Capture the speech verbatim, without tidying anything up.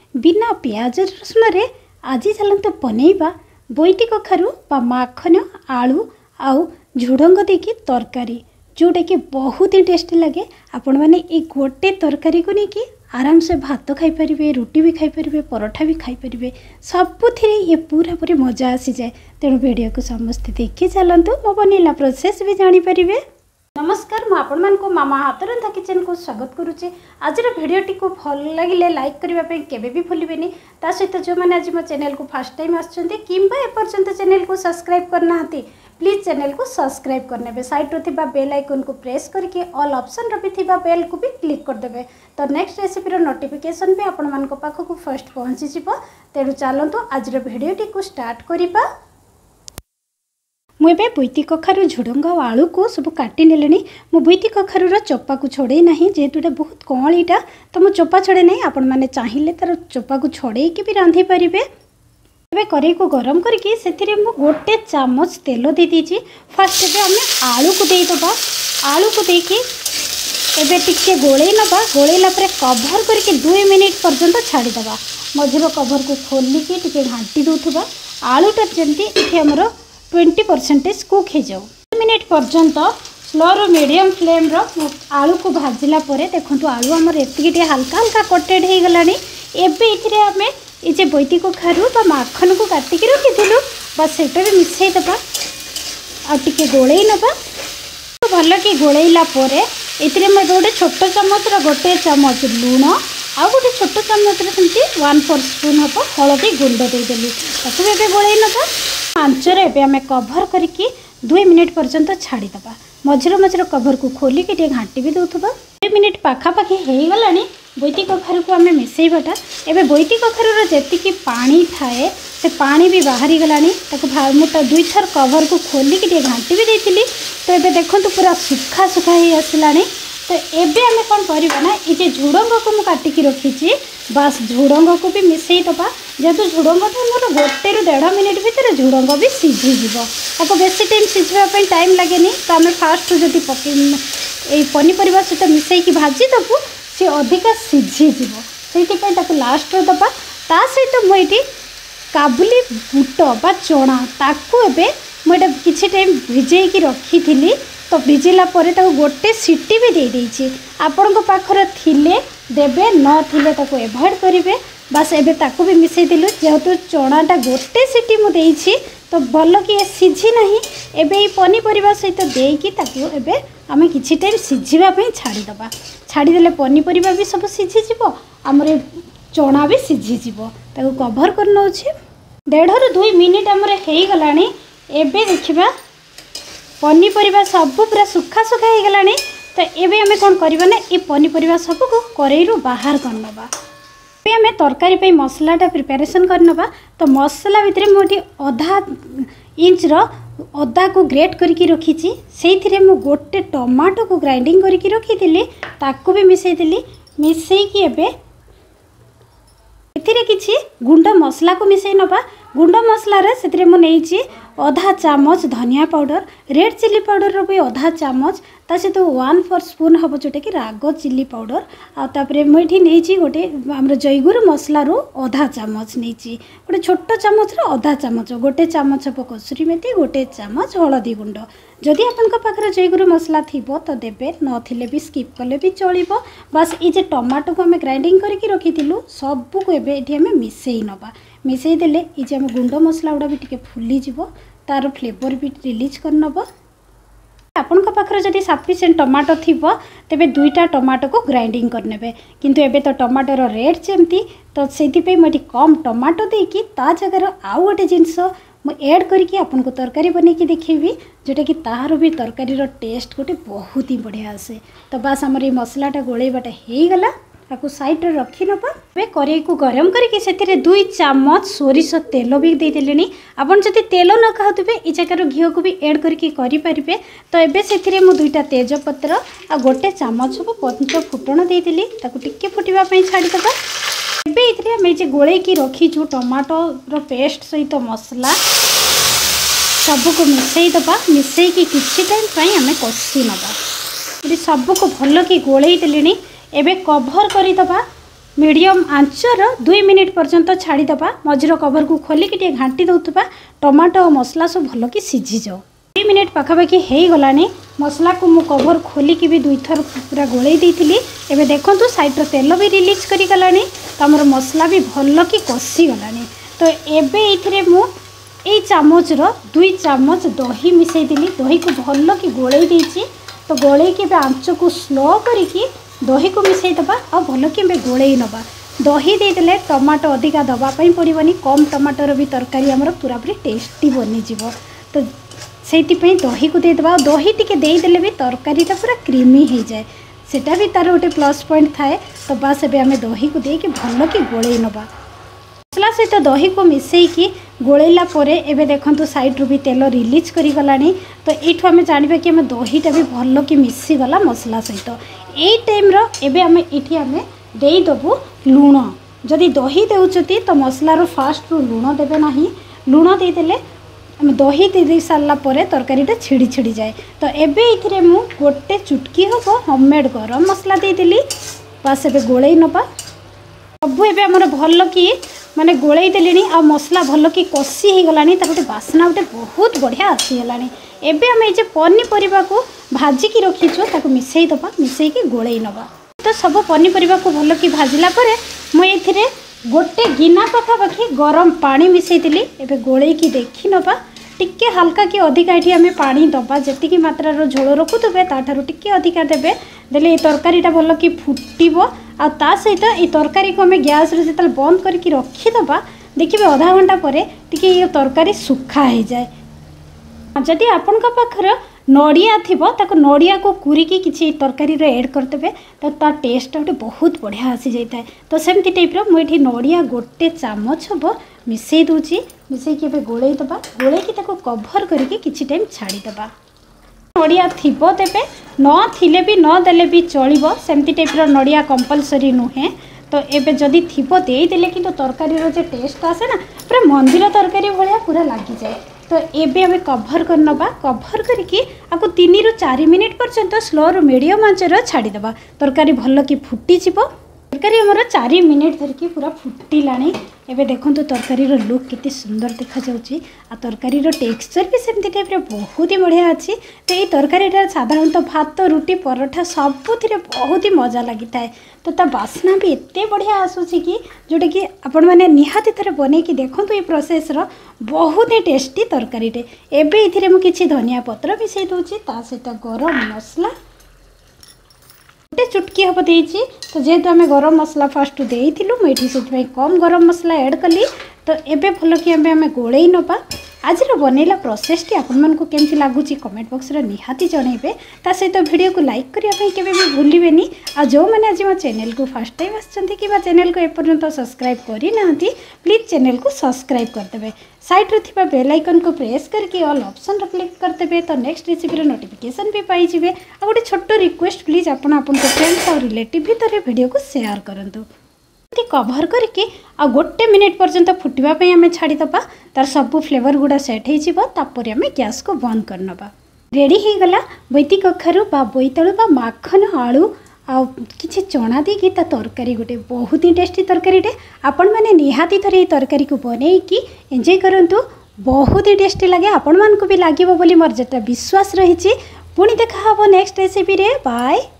बिना प्याज रसुण रे आज चलते बनैबा बोईती कखारु बा माखन आलू आउ झुडंग देकी तरकारी जोटा कि बहुत ही टेस्टी लगे। आपण मैंने ये गोटे तरकारी को लेकिन आराम से भात खाई पारिबे, रुटी भी खाई पारिबे, परोठा भी खाई पारिबे, सबुथिरे ये पूरा पूरी मजा आसी जाए। तेणु वीडियो को समस्त देखी चलतु मो बनैला प्रोसेस भी जानी पारिबे। नमस्कार, मु आपण मानको मामा हाथ रंधा किचन को स्वागत करुचे। आज भिडियोटी को भल लगे लाइक करने केबे भी भूलिबेनी। ता सहित जो मैंने आज मो चैनल को फर्स्ट टाइम आछंती किंबा एपर्यंत चैनल को सब्सक्राइब करना प्लीज चैनल को सब्सक्राइब करने साइड रो थिबा बेल आइकन को प्रेस करके ऑल ऑप्शन रो भी थिबा बेल को भी क्लिक कर देबे तो नेक्स्ट रेसिपी रो नोटिफिकेशन भी आपण मानको पाखो को फर्स्ट पहुंची जिवो। तेणु चलंतु आज रो भिडियोटी को स्टार्ट करिबा। मुझे बोईती कखारु झुडंग और आलू को सब काटी नेलेनी। मु बोईती कखारुर चोपा को छोड़े ना जेहेतु ये बहुत कँलीटा तो मुझे चोपा छोड़े ना। आपण मैंने चाहिए तार चोपा को छोड़े कि भी रांधि पारे। एबे कड़ाई को गरम करके से मु गोटे चामच तेल दे दीजिए। फास्ट एबे आम आलू को देदबा। आलू को देकी एबे टिके गोले नबा। गोलेला परे कभर करके दुई मिनिट पर्यंत छाड़ीदबा। मझिर कभर को खोलिकी टिके घाटी दउथबा। आलूटा जमती इथे हमर ट्वेंटी परसेंटेज कुक हो जाओ। मिनिट पर्यंत स्लो रो मीडियम फ्लेम रो आलू को भाजिला परे देखंतु आलू हमर एतिके हल्का हल्का कटेड हो गलानी। एबे इथिरे आमे ये जे बोईती कखारु बा माखन को काटिकी रखी बस सेटा भी मिसई दबा आ टिके गोलई नबा। तो भल कि गोलैला परे एथिरे मैं गोटे छोट चामच रो गोटे चामच लूण आ गोटे छोट चामच रे सेमती वन फोर स्पून हम हलदी गुंड देदेली ताकू एबे गोलई नबा। आंचरे एबे आमे कभर करके दुई मिनिट पर्यंत छाड़ीदबा। मझिर मझिर कभर को खोलिकी टे घाटी भी दउथबा। दुई मिनिट पाखापाखि हो गलानी। बोईती कखारु को आम मिसेबाटा एबे बोईती कखारुर जेतिकी पानी थाए से पानी भी बाहरी गलानी। ताको मुटा दुई थर कभर को खोलिकी टे घाटी भी देइतिली तो एबे देखंतु पूरा सुखा सुखा ही आसलानी। तो एबे आमे कोन करबा ना ए जे झुडंग को मु काटिकी रखीची बस झुडंग को भी मिसई दबा। जेहेतु झुडंग तो मोर गोटे रु डेढ़ मिनिट भितर झुडंग भी सीझी जीवो। ताको बेसी टाइम सीझवा पई टाइम लागेनी। तो आमे फास्ट जदी पके ए पनीपरिबा सहित मिसई भाजी दबु सी अधिका सीझी जीवो। सेइथिपई ताको लास्ट रो दबा। ता सहित मु एठी काबुली बुट बा चना ताकू एबे मु एटा किछि टाइम भिजेकी रखी थिली। तो भिजिला परे ताको गोटे सीटी भी दे देइछि। आपण को पाखर थिले देबे न थिले ताको एवॉइड करिवे। बस एबे ताको भी मिसई दिलु। जेहेतु चनाटा गोटे सीटी मु देइछि तो भल कि सीझी नाही। एबे ई पनीपरिबा सहित देइकी ताको एबे आमे किछि टाइम सीझिबा पई छाड़ी दबा। छाड़ी देले पनीपरिबा भी सब सीझी जिवो, हमरे चना भी सीझी जिवो। ताको कभर कर नउछि। डेढ़ रु दुई मिनिट हमरे हेई गलानी। एबे देखिबा पनीपरिबा सब पूरा सुखा सुखा हो गलानी। तो एबे आमे कोन करबा ना ए पनीपरिबा सब को करेई रु बाहर करनबा। एबे आमे तरकारी पे मसलाटा प्रिपरेशन करनबा। तो मसला भितरे मोटी आधा इंच रो अदा को ग्रेट करके रखीची। सेइथिरे मु गोटे टमाटो को ग्राइंडिंग करके रखीथिली ताको भी मिसई देली। मिसई की एबे एथिरे किछि गुंड मसला को मिसई नबा। गुंड मसला रे सेथिरे मु नेइची आधा चामच धनिया पाउडर, रेड चिली पाउडर रो भी आधा चामच, ता सहित वन फोर स्पून हम जोटा कि राग चिली पाउडर आ तापरे मुठी नेइची गोटे हमर जयगुरु मसला रो आधा चामच नेइची। गोटे छोट चामच रो आधा चामच, गोटे चामच हम कसुरी मेथी, गोटे चामच हळदी गुंड। जदि आपनका पाखरे जयगुरु मसला थिबो तो देबे, न थिले भी स्किप कले भी चलिबो। बस ई जे टमाटो को हमें ग्राइंडिंग करके रखीथिलु सब को एबे एठी हमें मिसई नबा। मिसई देले ई जे हम गुंड मसला उडा भी टिके फुली जिवो, तार फ्लेवर भी रिलीज कर नबो। आपण का पाखरे जदि सफिशिएंट टमाटो थिबो तेबे दुईटा टमाटो को ग्राइंडिंग कर नेबे। किंतु एबे तो टमाटो रेट जेमती तो सेति पे मटी कम टमाटो देकी ता जगह आउ गोटे जिंस मु ऐड करके आपन को तरकारी बने की देखिबी जोटा कि तार भी तरकारी रो टेस्ट गोटे बहुत ही बढ़िया आसे। तो बस हमर ये मसलाटा गोळेबाटा हेई गला। ताकू साइड रे रखी नबा। बे करेई को गरम करके सेतिरे दुई चामच सोरिष तेल भी दे देलेनी। आपन जति तेल न खाउतबे ई जकर घियो को भी ऐड करके करि परिबे। तो एबे सेतिरे मु दुईटा तेज पत्र आ गोटे चामच को पंच फुटण दे देली। ताकू टिके फुटिबा पई छाडी दबा। एबे इथरे हम जे गोळे की रखी छु टमाटो रो पेस्ट सहित मसला सब को मिसई दबा। मिसई की किछि टाइम पई हमें कसी नबा। ये सब को भल की गोळे देलेनी। एबे कभर करी दबा मीडियम आंचर दुई मिनिट पर्यंत छाड़ीदबा मझीर कवर को खोलिक टे घाटी दौथबा टमाटो और मसला सब भल कि सीझी जाओ। दुई मिनिट पाखापाखि हो गलानी मसला को मु कवर खोलिकी भी दुई थर पूरा गोले देती। एबे देखंतु साइड तेल भी रिलीज करी गलानी तो हमर मसला भी भल कि कषी गलानी। तो एबे एथिरे मु ए चामच रो दुई चामच दही मिसई दिली। दही को भल कि गोले देछि तो गोले के आंच को स्लो करिकी दही को मिसई दबा आ भल कि गोले नबा। दही देदेले टमाटो अधिका दवापाई पड़ोनी कम टमाटर भी तरकारी आमर पूरा पूरी टेस्टी बनीଯିव। तो से दही को देदेबा दही टिके देदेले भी तरकारीटा पूरा क्रीमी हो जाए सेटा भी तार गोटे प्लस पॉइंट थाए। तो बास एबे आमे दही को देके भल कि गोले नबा। मसला सहित दही को मिसईकी गोलेला परे एबे देखंतु साइड रू भी तेल रिलीज करी गलानी। तो एठू आमे जानिबा कि आमे दहीटा भी भल कि मिसी गला मसला सहित। एई टाइम रो एबे आमे एठी आमे देई दबु लूण। जदि दही देउचती तो मसलार फास्ट रू लूण देबे नाही। लूण दे देले आमे दही दे दे सारला परे तरकारीटा छिड़ी छिड़ी जाए। तो एबे इथिरे मु गोटे चुटकी हबो होममेड गरम मसला दे देली। बास एबे गोलेई नबा सब एबे हमर भल कि माने गोलेई देलेनी आ मसला भल कि कषी हो गलानी तार गोटे बास्ना गोटे बहुत बढ़िया आसीगलानी। एबे आमे जे पनीपरिया को भाजिकी रखीछु ताको मिसई दबा मिसई की गोलेई नबा। तो सब पनीपरिया को भल कि भाजिला परे मु एथिरे गोटे गिना पाखापाखि गरम पानी मिसई देली। एबे गोलेई की देखि नबा टिके हल्का कि अधिका एठी आमे पानी दबा जेतिकी मात्रार झोल रखुथबे ताठारु टिके अधिका देबे देले ए तरकारीटा भल कि फुटिबो। आ ता सहित ए तरकारी को आमे गैस रे जेतल बंद करके रखीदबा देखिबे आधा घंटा परे टिके ये तरकारी सुखा हो जाए। जदि आपनका पाखर नड़िया थिबो ताको नड़िया को कुरिकी किछि तरकारी रे ऐड करदेबे तो ता टेस्ट गोटे बहुत बढ़िया आसी जाइए। तो सेमती टाइप्र मुझे नड़िया गोटे चामच हम मिसई दूची मिसईकी एबे गोलेई दबा गोलेईकी ताको कभर करके किछि टाइम छाड़ीदबा। नड़िया थिबो देबे न थिले भी न देले भी चलिबो सेमती टाइप्र नड़िया कंपलसरी नुहे। तो एबे जदि थिबो देई देले कि तो तरकारी रो जे टेस्ट आसे ना पूरा मंदिर तरकारी भलिया पूरा लागी जाए। तो एबे आमे कभर कर नबा कभर करके आपको तीन रु चार मिनिट पर्यंत स्लो रु मीडियम आंचर छाड़ीदबा तरकारी भल कि फुटी जिवो। तरकारी हमर चार मिनिट धरिकी पूरा फुटिलाणी। एबे देखंतु तरकारी रो लुक कितनी सुंदर देखा जाउची आ तरकारी रो टेक्सचर भी सेमती टाइप रे बहुत ही बढ़िया अछि। तो ये तरकारीटा साधारणतः भात रुटी परोठा सबुथिरे बहुत ही मजा लगी थाए। तो ता बास्ना भी एते बढ़िया आसुची कि जोटा कि आपण माने निहाती थरे बनै कि देखंतु ये प्रोसेस रो बहुत ही टेस्टी तरकारीटे। एबे इथिरे मु किछि धनिया पत्र मिसई दोची ता सहित गरम मसला गोटे चुटकी हम देती। तो जेहेतु आम गरम मसला फास्ट देइथिलु मुझे से कम गरम मसला ऐड कली। तो एबे भल कि आम आम गोलेई नबा। आज बनैला प्रोसेसटी आपको केमती लगुच कमेंट बॉक्स रे निहाती जनइबे। ता सहित वीडियो को लाइक करने के भी भूलिबेनी। आ जो मैंने आज मो चैनल को फर्स्ट टाइम आसछन्ती कि चैनल को एपर्यंत सब्सक्राइब करि नाहंती प्लीज चैनल को सब्सक्राइब करदेबे। साइड रे थिबा बेल आइकन को प्रेस करके ऑल ऑप्शन रे क्लिक करदेबे तो नेक्स्ट रेसिपी नोटिफिकेशन भी पाई जिवे। आ गोटे छोट रिक्वेस्ट प्लीज आपण आपन फ्रेंड्स और रिलेटिव भीतर वीडियो को शेयर करंतु। कभर करके आ गोटे मिनिट पर्यंत फुटवाई आम छाड़ीदबा तार सब फ्लेवर गुड़ा सेट होपर आम गैस को बंद करनबा। रेडी हो गला बोईती कखारू बा बोईतालु बा माखन आलू आ किछि चना देकी ता तरकारी गोटे बहुत ही टेस्टी तरकारीटे। आपण मैंने निहाती थरे तरकारी को बनईकी एंजॉय करंतु बहुत ही टेस्टी लगे आपण मानकु भी लागिबो बोली मोर जेटा विश्वास रही। पुणी देखा हबो नेक्स्ट रेसिपी रे। बाय।